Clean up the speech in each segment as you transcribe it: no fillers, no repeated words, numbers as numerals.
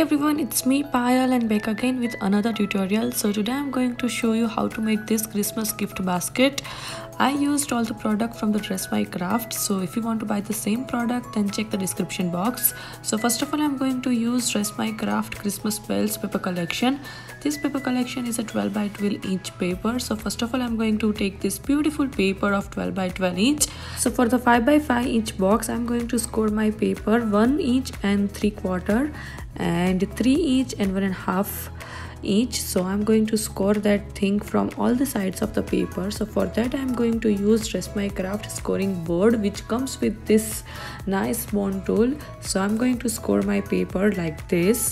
everyone, it's me Payal and back again with another tutorial. So today I'm going to show you how to make this Christmas gift basket. I used all the product from the Dress My Craft. So if you want to buy the same product, then check the description box. So first of all, I'm going to use Dress My Craft Christmas Bells paper collection. This paper collection is a 12 by 12 inch paper. So first of all, I'm going to take this beautiful paper of 12 by 12 inch. So for the 5 by 5 inch box, I'm going to score my paper 1 inch and 3/4 and 3 inch and 1.5 inch. So I'm going to score that thing from all the sides of the paper. So for that I'm going to use Dress My Craft scoring board, which comes with this nice bone tool. So I'm going to score my paper like this.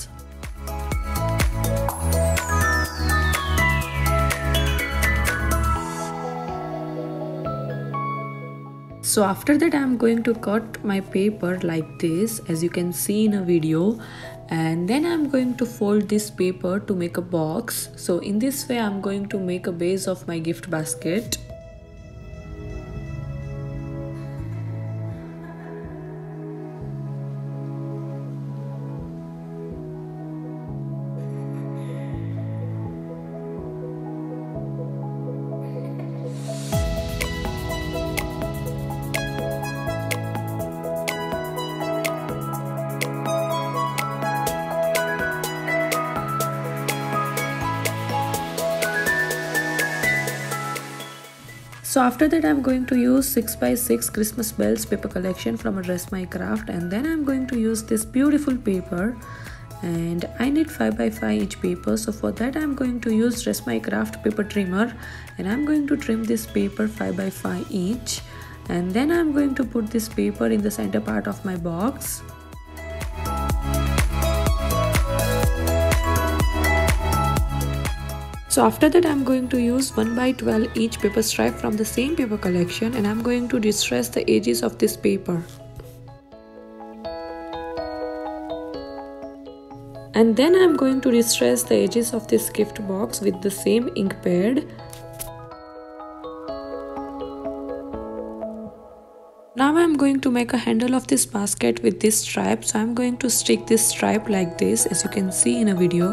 So after that I'm going to cut my paper like this, as you can see in a video, and then I'm going to fold this paper to make a box. So in this way I'm going to make a base of my gift basket. So after that I'm going to use 6 by 6 Christmas Bells paper collection from a Dress My Craft, and then I'm going to use this beautiful paper, and I need 5 by 5 inch paper. So for that I'm going to use Dress My Craft paper trimmer, and I'm going to trim this paper 5 by 5 inch, and then I'm going to put this paper in the center part of my box. So after that I'm going to use 1 by 12 inch paper stripe from the same paper collection, and I'm going to distress the edges of this paper. And then I'm going to distress the edges of this gift box with the same ink pad. Now I'm going to make a handle of this basket with this stripe. So I'm going to stick this stripe like this, as you can see in a video.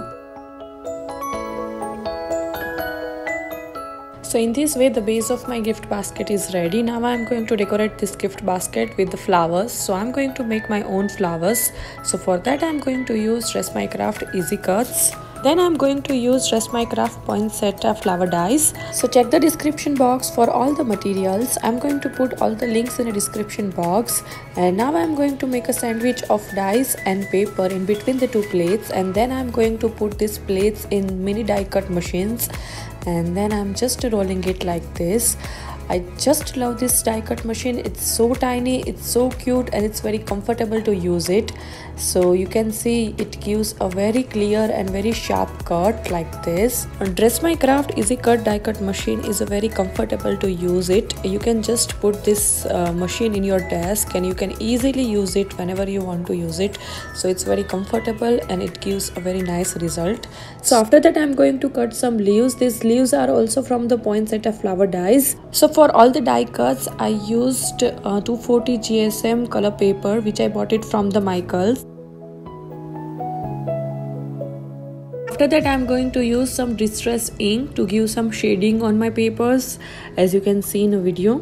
So in this way the base of my gift basket is ready. Now I'm going to decorate this gift basket with the flowers. So I'm going to make my own flowers. So for that I'm going to use Dress My Craft Easy Cuts. Then I'm going to use Dress My Craft poinsettia flower dies. So check the description box for all the materials. I'm going to put all the links in the description box. And now I'm going to make a sandwich of dies and paper in between the two plates, and then I'm going to put these plates in mini die cut machines, and then I'm just rolling it like this. I just love this die cut machine. It's so tiny, it's so cute, and it's very comfortable to use it. So you can see it gives a very clear and very sharp cut like this. Dress My Craft Easy Cut die cut machine is a very comfortable to use it. You can just put this machine in your desk, and you can easily use it whenever you want to use it. So it's very comfortable and it gives a very nice result. So after that I'm going to cut some leaves. These leaves are also from the poinsettia flower dies. So for all the die cuts I used 240 GSM color paper, which I bought it from the Michaels. After that I'm going to use some distress ink to give some shading on my papers, as you can see in a video.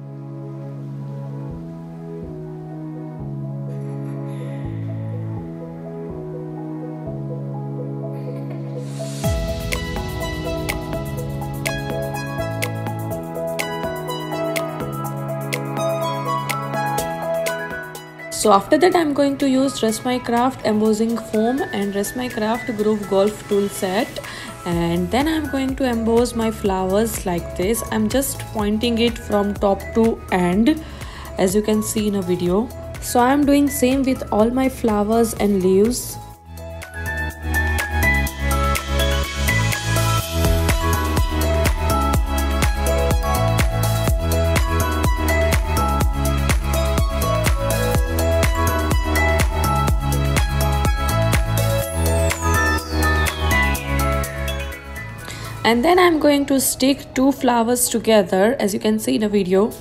So after that I'm going to use Dress My Craft embossing foam and Dress My Craft Groove Golf tool set, and then I'm going to emboss my flowers like this. I'm just pointing it from top to end, as you can see in a video. So I'm doing same with all my flowers and leaves. And then I'm going to stick two flowers together, as you can see in a video.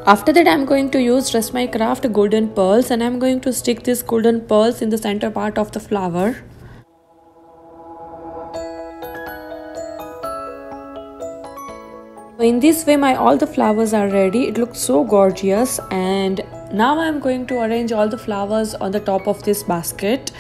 After that, I'm going to use Trust My Craft golden pearls, and I'm going to stick these golden pearls in the center part of the flower. In this way, all the flowers are ready. It looks so gorgeous, and now I'm going to arrange all the flowers on the top of this basket.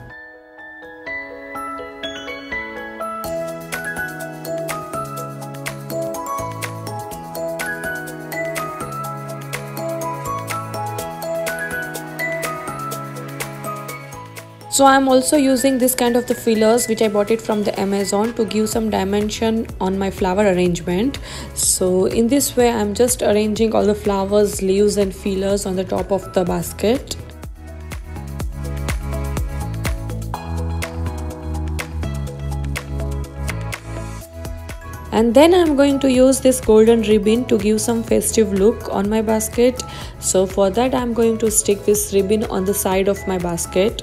So I'm also using this kind of the fillers which I bought it from the Amazon to give some dimension on my flower arrangement. So in this way I'm just arranging all the flowers, leaves and fillers on the top of the basket. And then I'm going to use this golden ribbon to give some festive look on my basket. So for that I'm going to stick this ribbon on the side of my basket.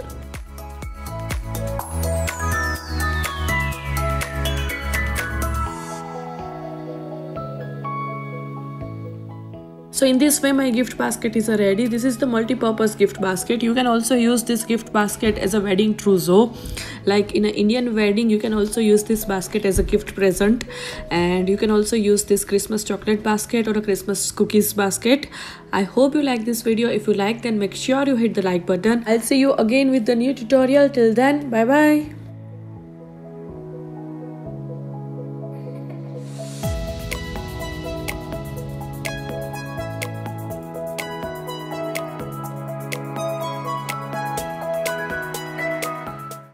So in this way my gift basket is ready. This is the multi-purpose gift basket. You can also use this gift basket as a wedding trousseau. Like in an Indian wedding, you can also use this basket as a gift present. And you can also use this Christmas chocolate basket or a Christmas cookies basket. I hope you like this video. If you like, then make sure you hit the like button. I'll see you again with the new tutorial. Till then, bye bye.